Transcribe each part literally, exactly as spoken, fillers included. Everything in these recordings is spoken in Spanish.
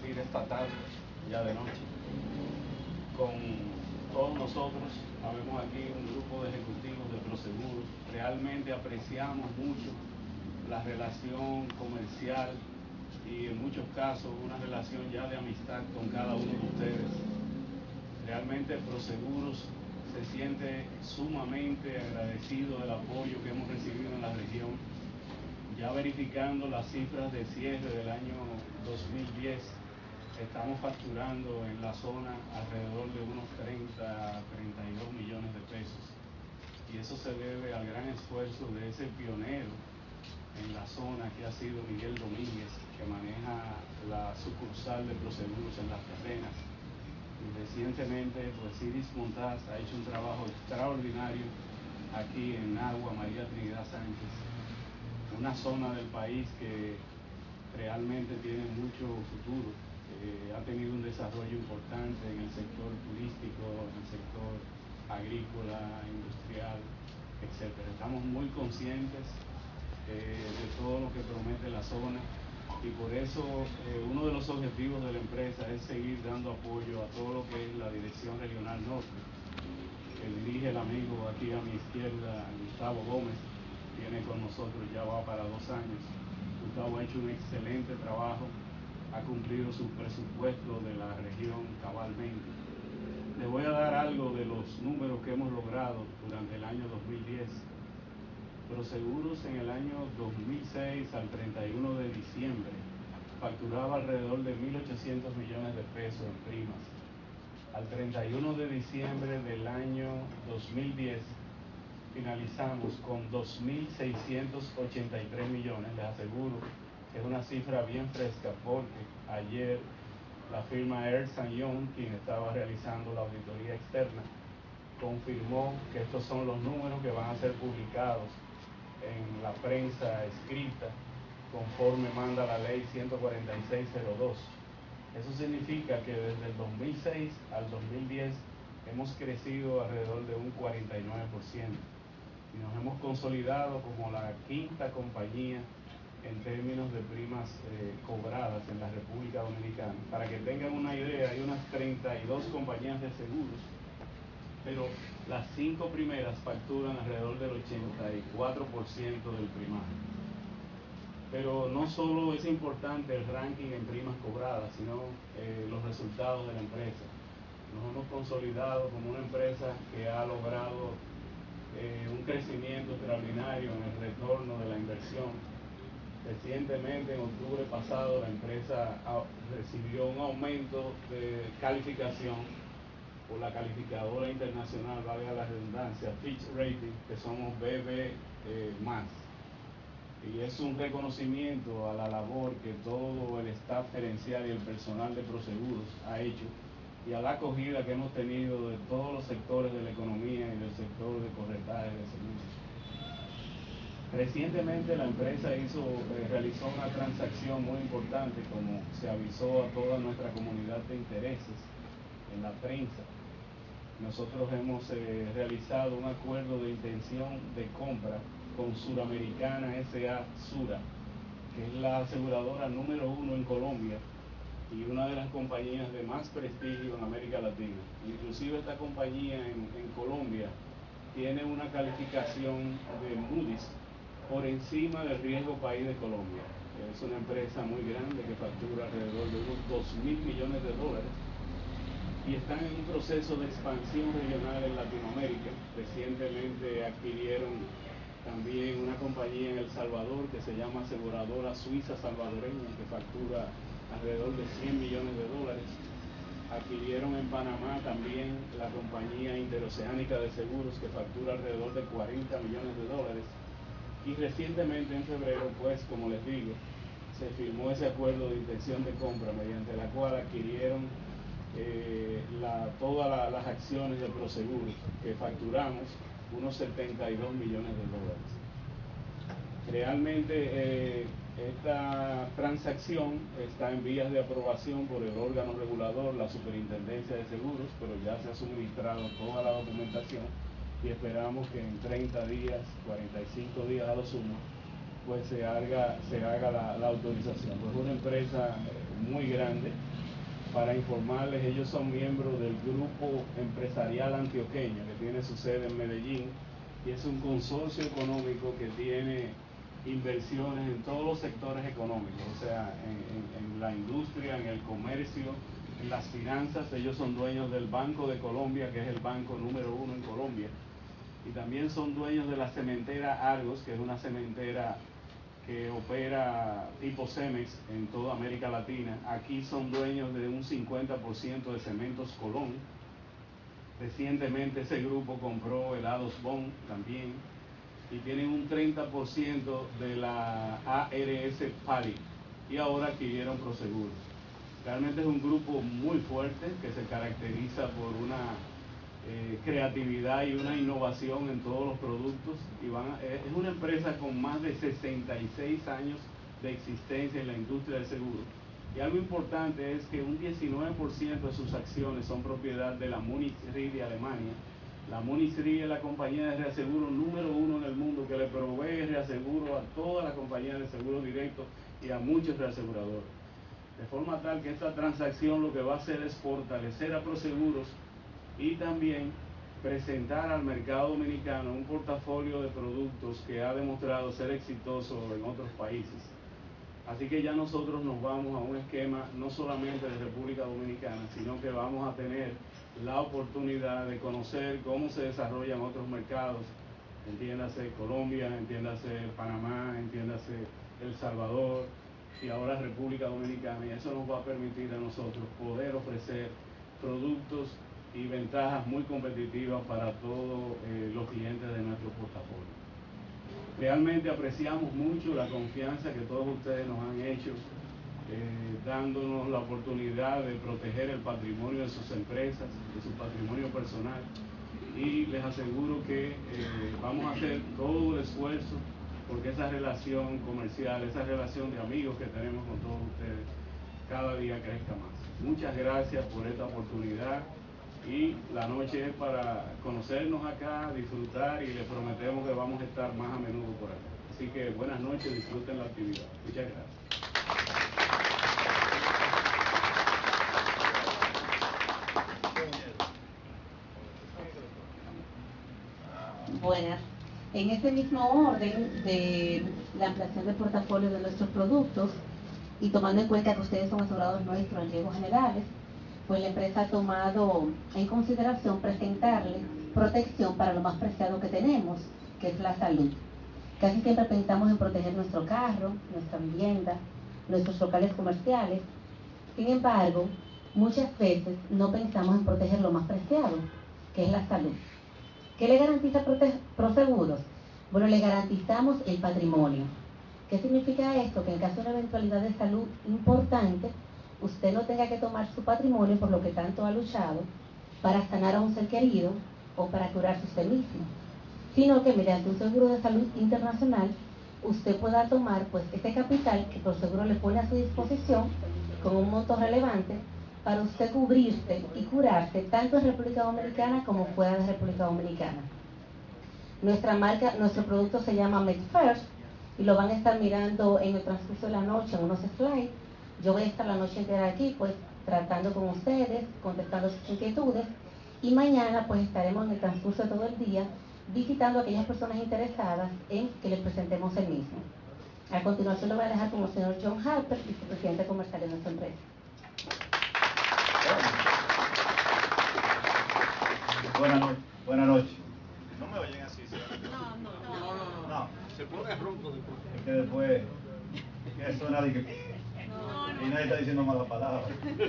compartir esta tarde, ya de noche, con todos nosotros. Habemos aquí un grupo de ejecutivos de Proseguros. Realmente apreciamos mucho la relación comercial y en muchos casos una relación ya de amistad con cada uno de ustedes. Realmente Proseguros se siente sumamente agradecido del apoyo que hemos recibido en la región. Ya verificando las cifras de cierre del año dos mil diez, estamos facturando en la zona alrededor de unos treinta, treinta y dos millones de pesos. Y eso se debe al gran esfuerzo de ese pionero en la zona que ha sido Miguel Domínguez, que maneja la sucursal de Proseguros en Las Terrenas. Y recientemente, pues Ciris Montaz ha hecho un trabajo extraordinario aquí en Agua María Trinidad Sánchez, una zona del país que realmente tiene mucho futuro, eh, ha tenido un desarrollo importante en el sector turístico, en el sector agrícola, industrial, etcétera. Estamos muy conscientes eh, de todo lo que promete la zona y por eso eh, uno de los objetivos de la empresa es seguir dando apoyo a todo lo que es la Dirección Regional Norte, que dirige el amigo aquí a mi izquierda, Gustavo Gómez. Viene con nosotros, ya va para dos años. Gustavo ha hecho un excelente trabajo, ha cumplido su presupuesto de la región cabalmente. Les voy a dar algo de los números que hemos logrado durante el año dos mil diez. Proseguros en el año dos mil seis al treinta y uno de diciembre facturaba alrededor de mil ochocientos millones de pesos en primas. Al treinta y uno de diciembre del año dos mil diez finalizamos con dos mil seiscientos ochenta y tres millones. Les aseguro que es una cifra bien fresca porque ayer la firma Ernst and Young, quien estaba realizando la auditoría externa, confirmó que estos son los números que van a ser publicados en la prensa escrita conforme manda la ley ciento cuarenta y seis cero dos. Eso significa que desde el dos mil seis al dos mil diez hemos crecido alrededor de un cuarenta y nueve por ciento y nos hemos consolidado como la quinta compañía en términos de primas eh, cobradas en la República Dominicana. Para que tengan una idea, hay unas treinta y dos compañías de seguros, pero las cinco primeras facturan alrededor del ochenta y cuatro por ciento del primario. Pero no solo es importante el ranking en primas cobradas, sino eh, los resultados de la empresa. Nos hemos consolidado como una empresa que ha logrado eh, un crecimiento extraordinario en el retorno de la inversión. Recientemente, en octubre pasado, la empresa recibió un aumento de calificación por la calificadora internacional, valga la redundancia, Fitch Rating, que somos B B eh, más. Y es un reconocimiento a la labor que todo el staff gerencial y el personal de Proseguros ha hecho y a la acogida que hemos tenido de todos los sectores de la economía y del sector de corretaje de seguros. Recientemente la empresa hizo, eh, realizó una transacción muy importante, como se avisó a toda nuestra comunidad de intereses en la prensa. Nosotros hemos eh, realizado un acuerdo de intención de compra con Suramericana S A Sura, que es la aseguradora número uno en Colombia y una de las compañías de más prestigio en América Latina. Inclusive esta compañía en, en Colombia tiene una calificación de Moody's por encima del riesgo país de Colombia. Es una empresa muy grande que factura alrededor de unos dos mil millones de dólares y están en un proceso de expansión regional en Latinoamérica. Recientemente adquirieron también una compañía en El Salvador que se llama Aseguradora Suiza Salvadoreña, que factura alrededor de cien millones de dólares. Adquirieron en Panamá también la compañía Interoceánica de Seguros, que factura alrededor de cuarenta millones de dólares. Y recientemente, en febrero, pues como les digo, se firmó ese acuerdo de intención de compra mediante la cual adquirieron eh, la, todas la, las acciones de Proseguros, que facturamos unos setenta y dos millones de dólares. Realmente eh, esta transacción está en vías de aprobación por el órgano regulador, la Superintendencia de Seguros, pero ya se ha suministrado toda la documentación y esperamos que en treinta días, cuarenta y cinco días a lo sumo, pues se haga, se haga la, la autorización. Pues una empresa muy grande. Para informarles, ellos son miembros del Grupo Empresarial Antioqueño, que tiene su sede en Medellín, y es un consorcio económico que tiene inversiones en todos los sectores económicos, o sea, en, en, en la industria, en el comercio, en las finanzas. Ellos son dueños del Banco de Colombia, que es el banco número uno en Colombia, y también son dueños de la cementera Argos, que es una cementera que opera tipo Cemex en toda América Latina. Aquí son dueños de un cincuenta por ciento de Cementos Colón. Recientemente ese grupo compró helados Bon también, y tienen un treinta por ciento de la A R S Pali, y ahora adquirieron Prosegur. Realmente es un grupo muy fuerte que se caracteriza por una eh, creatividad y una innovación en todos los productos, y van a, es una empresa con más de sesenta y seis años de existencia en la industria del seguro. Y algo importante es que un diecinueve por ciento de sus acciones son propiedad de la Munich Re de Alemania. La Munich Re es la compañía de reaseguro número uno en el mundo, que le provee reaseguro a todas las compañías de seguro directo y a muchos reaseguradores. De forma tal que esta transacción lo que va a hacer es fortalecer a Proseguros y también presentar al mercado dominicano un portafolio de productos que ha demostrado ser exitoso en otros países. Así que ya nosotros nos vamos a un esquema no solamente de República Dominicana, sino que vamos a tener la oportunidad de conocer cómo se desarrollan otros mercados, entiéndase Colombia, entiéndase Panamá, entiéndase El Salvador y ahora República Dominicana, y eso nos va a permitir a nosotros poder ofrecer productos y ventajas muy competitivas para todos eh, los clientes de nuestro portafolio. Realmente apreciamos mucho la confianza que todos ustedes nos han hecho, eh, dándonos la oportunidad de proteger el patrimonio de sus empresas, de su patrimonio personal, y les aseguro que eh, vamos a hacer todo el esfuerzo porque esa relación comercial, esa relación de amigos que tenemos con todos ustedes, cada día crezca más. Muchas gracias por esta oportunidad, y la noche es para conocernos acá, disfrutar, y les prometemos que vamos a estar más a menudo por acá. Así que buenas noches, disfruten la actividad. Muchas gracias. Buenas. En ese mismo orden de la ampliación del portafolio de nuestros productos, y tomando en cuenta que ustedes son asegurados nuestros en riesgos generales, pues la empresa ha tomado en consideración presentarle protección para lo más preciado que tenemos, que es la salud. Casi siempre pensamos en proteger nuestro carro, nuestra vivienda, nuestros locales comerciales. Sin embargo, muchas veces no pensamos en proteger lo más preciado, que es la salud. ¿Qué le garantiza Proseguros? Bueno, le garantizamos el patrimonio. ¿Qué significa esto? Que en caso de una eventualidad de salud importante, usted no tenga que tomar su patrimonio por lo que tanto ha luchado para sanar a un ser querido o para curarse usted mismo, sino que mediante un seguro de salud internacional usted pueda tomar pues este capital que Proseguros le pone a su disposición con un monto relevante para usted cubrirse y curarse tanto en República Dominicana como fuera de República Dominicana. Nuestra marca, nuestro producto se llama MedFirst, y lo van a estar mirando en el transcurso de la noche en unos slides. Yo voy a estar la noche entera aquí pues tratando con ustedes, contestando sus inquietudes, y mañana pues estaremos en el transcurso de todo el día visitando a aquellas personas interesadas en que les presentemos el mismo. A continuación lo voy a dejar con el señor John Harper, vicepresidente comercial de nuestra empresa. Buenas noches. Buenas noches. No me oyen así, ¿sí? No, no, no, no, No, Se pone ronco después. es que después que suena de que no, y nadie está diciendo malas palabras.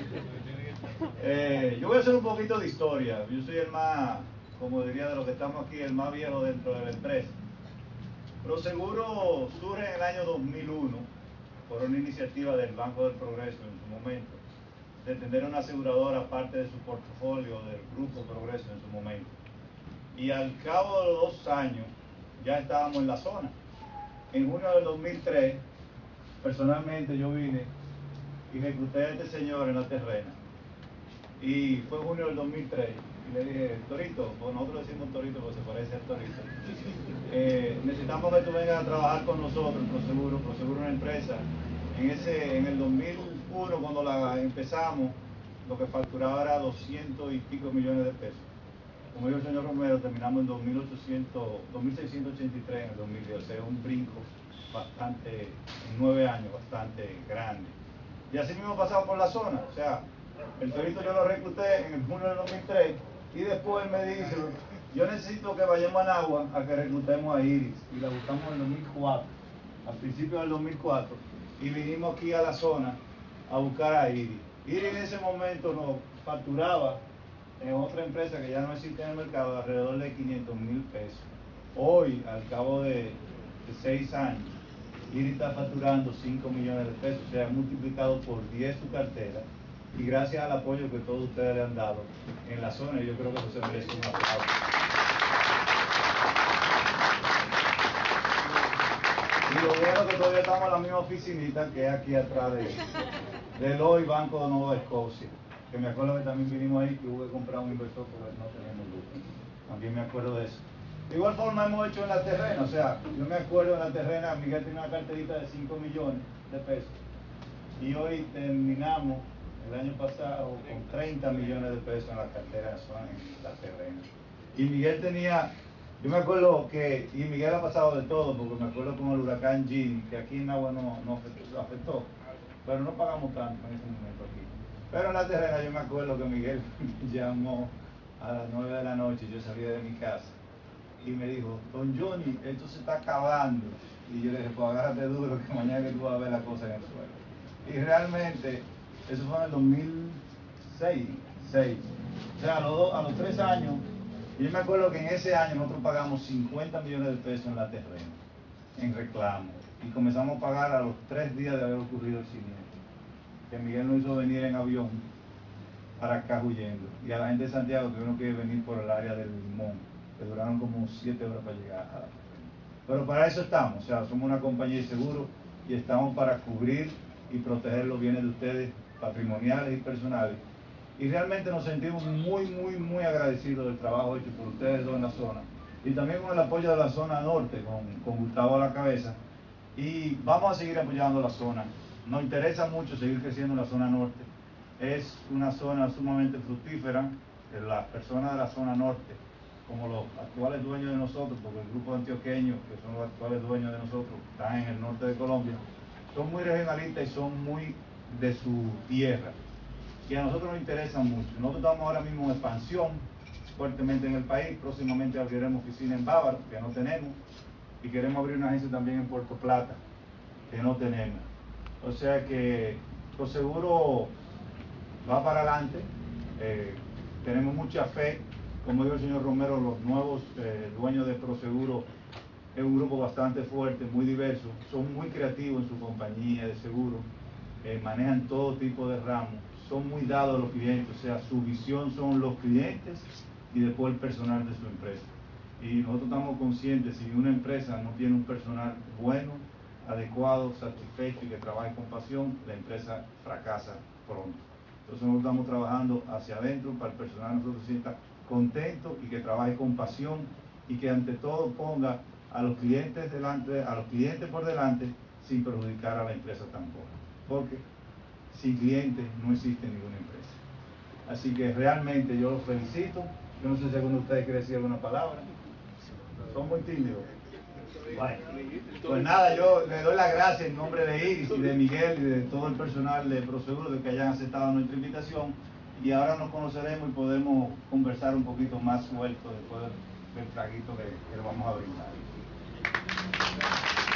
Eh, yo voy a hacer un poquito de historia. Yo soy el más, como diría de los que estamos aquí, el más viejo dentro de la empresa. Proseguro surge en el año dos mil uno por una iniciativa del Banco del Progreso en su momento, de tener una aseguradora parte de su portafolio del Grupo Progreso en su momento. Y al cabo de los dos años ya estábamos en la zona. En junio del dos mil tres, personalmente yo vine y recluté a este señor en la terrena. Y fue junio del dos mil tres y le dije, Torito, pues nosotros decimos Torito porque se parece al Torito, eh, necesitamos que tú vengas a trabajar con nosotros en Proseguro. Proseguro es una empresa. En, ese, en el dos mil uno, cuando la empezamos, lo que facturaba era doscientos y pico millones de pesos. Como dijo el señor Romero, terminamos en dos mil seiscientos ochenta y tres en el dos mil diez, o sea, un brinco bastante, en nueve años, bastante grande. Y así mismo pasamos por la zona, o sea, el Torito yo lo recluté en el junio del dos mil tres y después él me dice, yo necesito que vayamos a Nagua a que reclutemos a Iris, y la buscamos en el dos mil cuatro, al principio del dos mil cuatro, y vinimos aquí a la zona a buscar a Iris. Iris en ese momento nos facturaba en otra empresa que ya no existe en el mercado alrededor de quinientos mil pesos. Hoy, al cabo de, de seis años, Iris está facturando cinco millones de pesos, o sea, ha multiplicado por diez su cartera, y gracias al apoyo que todos ustedes le han dado en la zona, yo creo que eso se merece un aplauso. Y lo bueno que todavía estamos en la misma oficinita que es aquí atrás de, de Lloyd Banco de Nueva Escocia, que me acuerdo que también vinimos ahí que hubo que comprar un inversor porque no teníamos luz. También me acuerdo de eso. De igual forma hemos hecho en la terrena, o sea, yo me acuerdo en la terrena, Miguel tiene una carterita de cinco millones de pesos y hoy terminamos el año pasado con treinta millones de pesos en la cartera en la terrena. Y Miguel tenía, yo me acuerdo que, y Miguel ha pasado de todo, porque me acuerdo con el huracán Gini, que aquí en Agua no, no afectó, afectó, pero no pagamos tanto en ese momento aquí. Pero en la terrena yo me acuerdo que Miguel me llamó a las nueve de la noche, yo salía de mi casa, y me dijo, don Johnny, esto se está acabando. Y yo le dije, pues agárrate duro, que mañana que tú vas a ver la cosa en el suelo. Y realmente, eso fue en el dos mil seis, seis. O sea, a los, dos, a los tres años, y yo me acuerdo que en ese año nosotros pagamos cincuenta millones de pesos en la terrena, en reclamo. Y comenzamos a pagar a los tres días de haber ocurrido el siniestro, que Miguel nos hizo venir en avión para acá huyendo. Y a la gente de Santiago tuvieron que venir por el área del Limón, que duraron como siete horas para llegar a la terrena. Pero para eso estamos, o sea, somos una compañía de seguro y estamos para cubrir y proteger los bienes de ustedes, patrimoniales y personales. Y realmente nos sentimos muy, muy, muy agradecidos del trabajo hecho por ustedes dos en la zona. Y también con el apoyo de la zona norte, con, con Gustavo a la cabeza. Y vamos a seguir apoyando la zona. Nos interesa mucho seguir creciendo en la zona norte. Es una zona sumamente fructífera. Las personas de la zona norte, como los actuales dueños de nosotros, porque el grupo antioqueño, que son los actuales dueños de nosotros, están en el norte de Colombia, son muy regionalistas y son muy de su tierra. Y a nosotros nos interesa mucho. Nosotros estamos ahora mismo en expansión fuertemente en el país. Próximamente abriremos oficina en Bávaro, que no tenemos, y queremos abrir una agencia también en Puerto Plata, que no tenemos. O sea que Proseguro va para adelante. Eh, tenemos mucha fe. Como dijo el señor Romero, los nuevos eh, dueños de Proseguro es un grupo bastante fuerte, muy diverso, son muy creativos en su compañía de seguro, eh, manejan todo tipo de ramos, son muy dados a los clientes, o sea, su visión son los clientes y después el personal de su empresa. Y nosotros estamos conscientes, si una empresa no tiene un personal bueno, adecuado, satisfecho y que trabaje con pasión, la empresa fracasa pronto. Entonces nosotros estamos trabajando hacia adentro para el personal nosotros se sienta contento y que trabaje con pasión y que ante todo ponga a los clientes delante, a los clientes por delante, sin perjudicar a la empresa tampoco. Porque sin clientes no existe ninguna empresa. Así que realmente yo los felicito. Yo no sé si alguno de ustedes quiere decir alguna palabra. Son muy tímidos. Bueno, pues nada, yo le doy las gracias en nombre de Iris y de Miguel y de todo el personal de Proseguro de que hayan aceptado nuestra invitación. Y ahora nos conoceremos y podemos conversar un poquito más suelto después del traguito que, que le vamos a brindar.